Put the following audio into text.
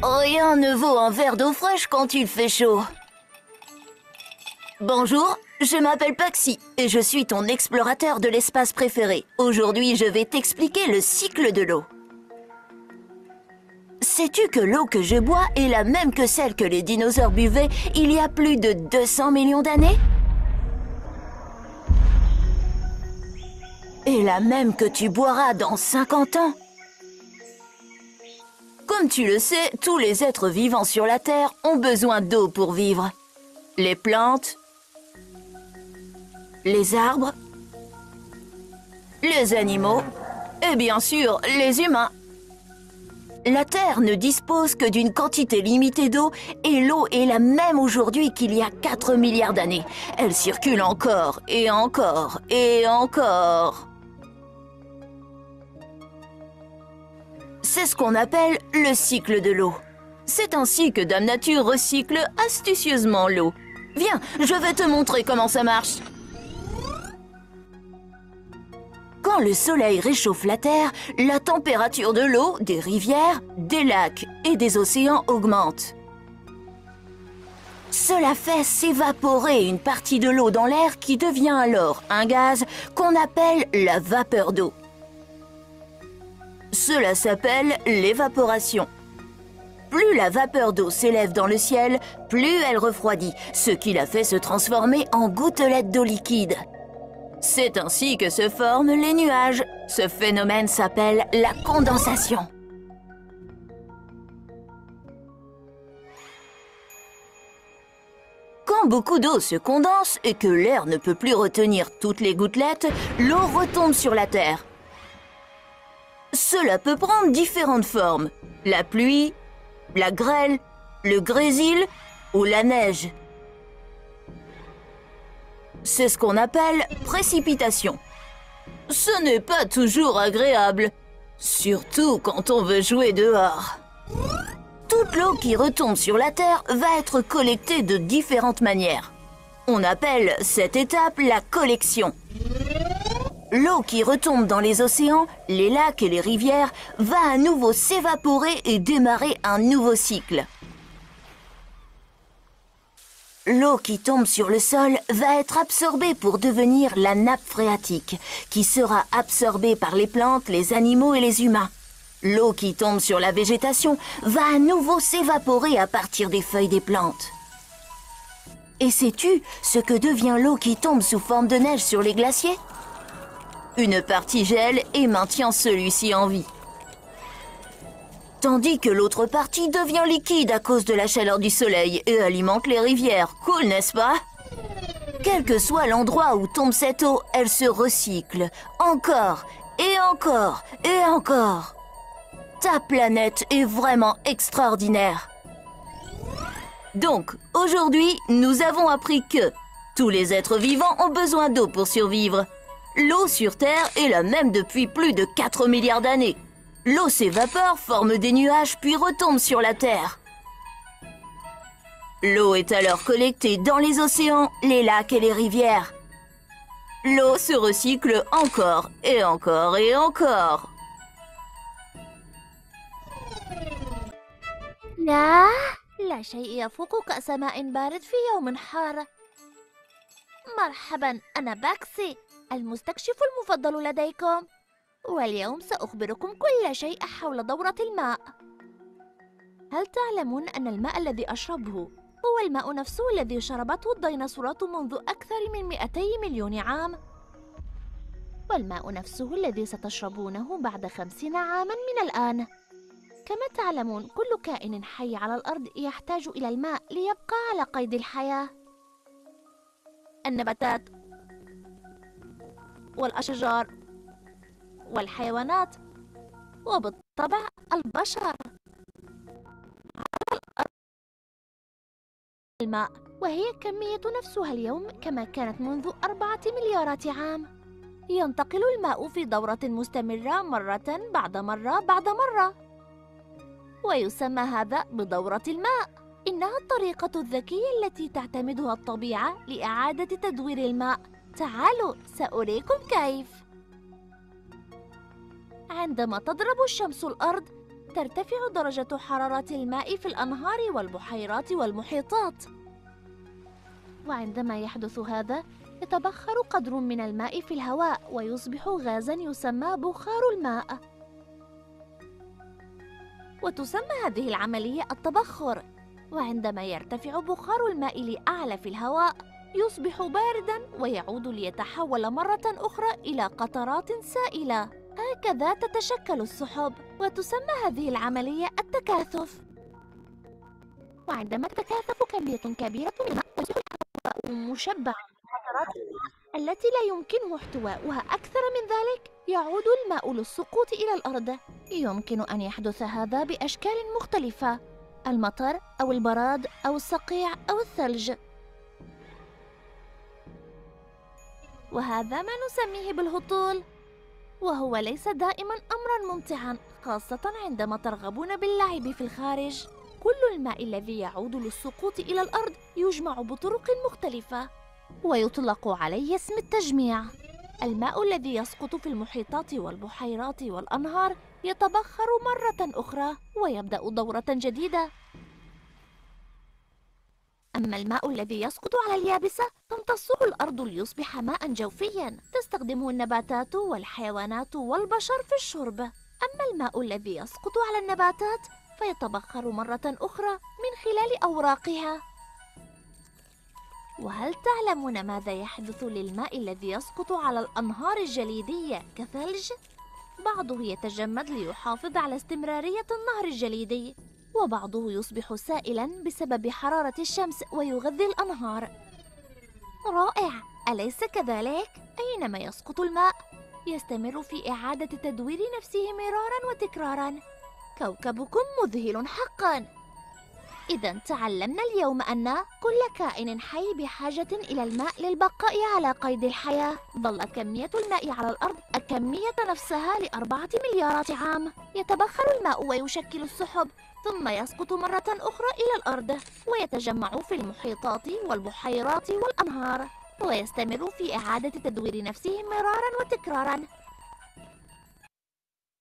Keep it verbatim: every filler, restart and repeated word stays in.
Rien ne vaut un verre d'eau fraîche quand il fait chaud. Bonjour, je m'appelle Paxi et je suis ton explorateur de l'espace préféré. Aujourd'hui, je vais t'expliquer le cycle de l'eau. Sais-tu que l'eau que je bois est la même que celle que les dinosaures buvaient il y a plus de deux cents millions d'années? Et la même que tu boiras dans cinquante ans? Comme tu le sais, tous les êtres vivants sur la Terre ont besoin d'eau pour vivre. Les plantes, les arbres, les animaux et bien sûr les humains. La Terre ne dispose que d'une quantité limitée d'eau et l'eau est la même aujourd'hui qu'il y a quatre milliards d'années. Elle circule encore et encore et encore. C'est ce qu'on appelle le cycle de l'eau. C'est ainsi que Dame Nature recycle astucieusement l'eau. Viens, je vais te montrer comment ça marche. Quand le soleil réchauffe la Terre, la température de l'eau, des rivières, des lacs et des océans augmente. Cela fait s'évaporer une partie de l'eau dans l'air qui devient alors un gaz qu'on appelle la vapeur d'eau. Cela s'appelle l'évaporation. Plus la vapeur d'eau s'élève dans le ciel, plus elle refroidit, ce qui la fait se transformer en gouttelettes d'eau liquide. C'est ainsi que se forment les nuages. Ce phénomène s'appelle la condensation. Quand beaucoup d'eau se condense et que l'air ne peut plus retenir toutes les gouttelettes, l'eau retombe sur la Terre. Cela peut prendre différentes formes. La pluie, la grêle, le grésil ou la neige. C'est ce qu'on appelle précipitation. Ce n'est pas toujours agréable, surtout quand on veut jouer dehors. Toute l'eau qui retombe sur la Terre va être collectée de différentes manières. On appelle cette étape la collection. L'eau qui retombe dans les océans, les lacs et les rivières va à nouveau s'évaporer et démarrer un nouveau cycle. L'eau qui tombe sur le sol va être absorbée pour devenir la nappe phréatique, qui sera absorbée par les plantes, les animaux et les humains. L'eau qui tombe sur la végétation va à nouveau s'évaporer à partir des feuilles des plantes. Et sais-tu ce que devient l'eau qui tombe sous forme de neige sur les glaciers? Une partie gèle et maintient celui-ci en vie. Tandis que l'autre partie devient liquide à cause de la chaleur du soleil et alimente les rivières. Cool, n'est-ce pas? Quel que soit l'endroit où tombe cette eau, elle se recycle. Encore, et encore, et encore. Ta planète est vraiment extraordinaire. Donc, aujourd'hui, nous avons appris que tous les êtres vivants ont besoin d'eau pour survivre. L'eau sur Terre est la même depuis plus de quatre milliards d'années. L'eau s'évapore, forme des nuages, puis retombe sur la Terre. L'eau est alors collectée dans les océans, les lacs et les rivières. L'eau se recycle encore et encore et encore. لا لا شيء يفوق كأس ماء بارد في يوم حار. مرحبا، أنا باكسي المستكشف المفضل لديكم، واليوم سأخبركم كل شيء حول دورة الماء. هل تعلمون أن الماء الذي أشربه هو الماء نفسه الذي شربته الديناصورات منذ أكثر من مئتي مليون عام؟ والماء نفسه الذي ستشربونه بعد خمسين عاماً من الآن. كما تعلمون كل كائن حي على الأرض يحتاج إلى الماء ليبقى على قيد الحياة. النباتات والأشجار والحيوانات وبالطبع البشر. الماء وهي كمية نفسها اليوم كما كانت منذ أربعة مليارات عام. ينتقل الماء في دورة مستمرة مرة بعد مرة بعد مرة، ويسمى هذا بدورة الماء. إنها الطريقة الذكية التي تعتمدها الطبيعة لإعادة تدوير الماء. تعالوا سأريكم كيف. عندما تضرب الشمس الأرض ترتفع درجة حرارة الماء في الأنهار والبحيرات والمحيطات. وعندما يحدث هذا، يتبخر قدر من الماء في الهواء ويصبح غازاً يسمى بخار الماء. وتسمى هذه العملية التبخر. وعندما يرتفع بخار الماء لأعلى في الهواء، يصبح بارداً ويعود ليتحول مرة أخرى إلى قطرات سائلة. هكذا تتشكل السحب، وتسمى هذه العملية التكاثف. وعندما تتكاثف كمية كبيرة من الماء، تصبح الهواء مشبعاً بقطرات الماء التي لا يمكنه احتوائها. أكثر من ذلك، يعود الماء للسقوط إلى الأرض. يمكن أن يحدث هذا بأشكال مختلفة: المطر أو البراد أو الصقيع أو الثلج. وهذا ما نسميه بالهطول، وهو ليس دائماً أمراً ممتعاً، خاصة عندما ترغبون باللعب في الخارج. كل الماء الذي يعود للسقوط إلى الأرض يجمع بطرق مختلفة، ويطلق عليه اسم التجميع. الماء الذي يسقط في المحيطات والبحيرات والأنهار يتبخر مرة أخرى ويبدأ دورة جديدة. أما الماء الذي يسقط على اليابسة تمتصه الأرض ليصبح ماء جوفياً تستخدمه النباتات والحيوانات والبشر في الشرب. أما الماء الذي يسقط على النباتات فيتبخر مرة أخرى من خلال أوراقها. وهل تعلمون ماذا يحدث للماء الذي يسقط على الأنهار الجليدية كثلج؟ بعضه يتجمد ليحافظ على استمرارية النهر الجليدي، وبعضه يصبح سائلاً بسبب حرارة الشمس ويغذي الأنهار. رائع، أليس كذلك؟ أينما يسقط الماء يستمر في إعادة تدوير نفسه مراراً وتكراراً. كوكبكم مذهل حقاً. إذا تعلمنا اليوم أن كل كائن حي بحاجة إلى الماء للبقاء على قيد الحياة. ظلت كمية الماء على الأرض الكمية نفسها لأربعة مليارات عام. يتبخر الماء ويشكل السحب، ثم يسقط مرة أخرى إلى الأرض ويتجمع في المحيطات والبحيرات والأنهار، ويستمر في إعادة تدوير نفسه مرارا وتكرارا